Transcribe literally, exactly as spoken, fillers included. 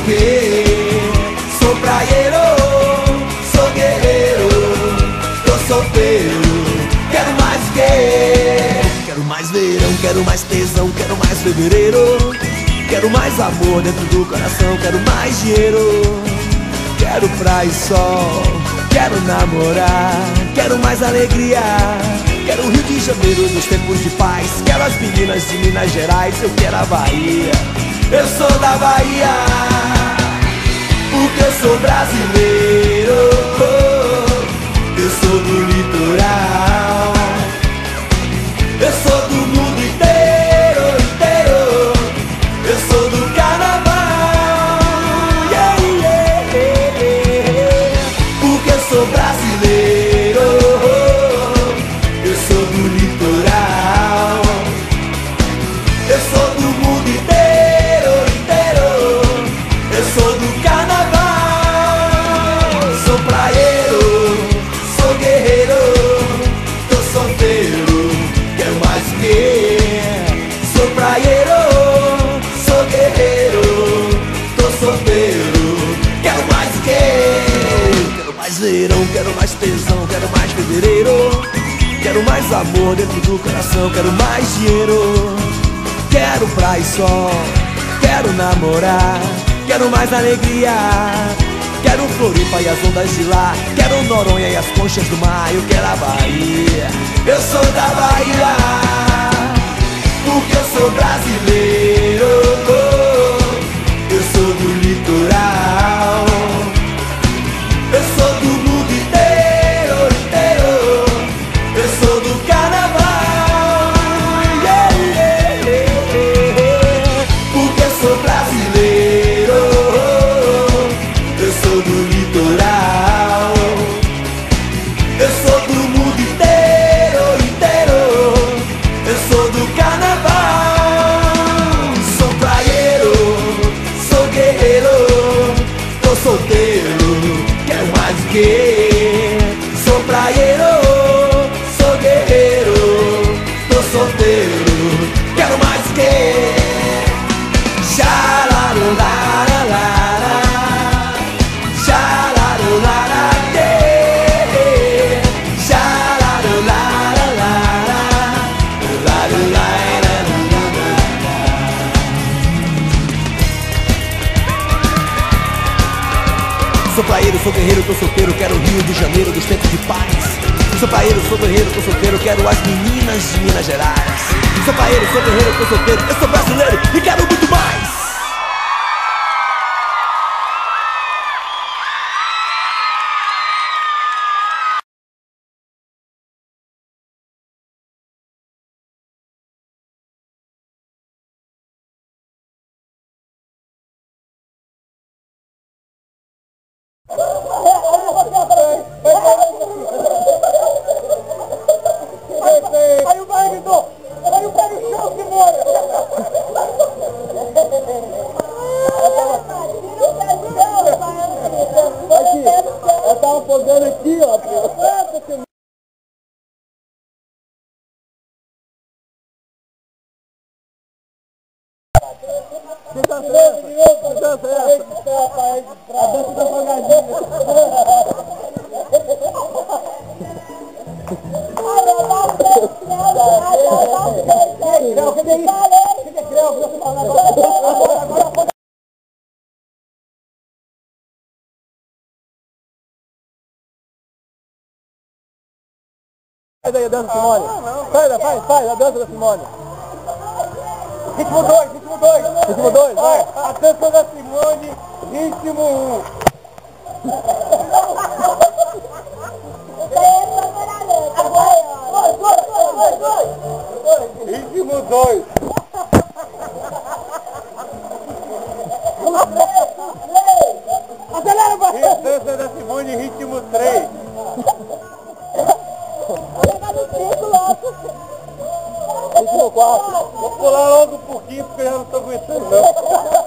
que. Sou praieiro, sou guerreiro, tô solteiro, quero mais que. Quero mais verão, quero mais tesão, quero mais fevereiro. Quero mais amor dentro do coração, quero mais dinheiro. Quero praia e sol, quero namorar, quero mais alegria. Quero o Rio de Janeiro nos tempos de paz. Quero as meninas de Minas Gerais, eu quero a Bahia. Eu sou da Bahia, porque eu sou brasileiro. Eu sou do litoral, eu sou do mundo inteiro, inteiro. Eu sou do carnaval, yeah, yeah, yeah. Porque eu sou brasileiro, eu sou do litoral, eu sou do mundo inteiro, inteiro. Eu sou do carnaval, sou praieiro, sou guerreiro, tô solteiro, quero mais o quê? Sou praieiro, sou guerreiro, tô solteiro, quero mais o quê? Quero mais verão, quero mais tesão, quero mais fevereiro. Quero mais amor dentro do coração, quero mais dinheiro. Quero praia e sol, quero namorar, quero mais alegria. Quero Floripa e as ondas de lá, quero Noronha e as conchas do mar. Eu quero a Bahia, eu sou da Bahia, porque eu sou brasileiro. Eu sou do litoral, eu sou do mundo inteiro, inteiro. Eu sou do carnaval, yeah, yeah, yeah. Porque eu sou brasileiro, eu sou do litoral, eu sou do mundo inteiro, inteiro. Eu sou do carnaval, sou praieiro, sou guerreiro, tô solteiro, quero mais o quê? Sou praieiro, sou guerreiro, tô solteiro, quero mais o quê? Xalarulararara, xalarulararê, xalarulararara, larulairararara. Sou praieiro, sou guerreiro, tô solteiro, quero o Rio de Janeiro dos tempos de paz. Sou praieiro, sou guerreiro, tô solteiro, quero as meninas de Minas Gerais. Sou praieiro, sou guerreiro, tô solteiro, eu sou brasileiro e quero muito mais. Aí o pai gritou, aí o pé no chão, Simone! Aqui, eu tava podando aqui, ó. Que dança é essa? Que dança é essa? A dança da pagadinha. Creu, cadê isso? Cadê Creu? Agora faz aí a dança da Simone. Faz, faz, faz a dança da Simone. Ritmo dois, ritmo dois. Ritmo dois, vai. A dança da Simone, ritmo um. Ritmo dois. Acelera, parceiro. A dança da Simone, ritmo três. Ritmo quatro. Vou pular logo um pouquinho porque eu já não estou aguentando não.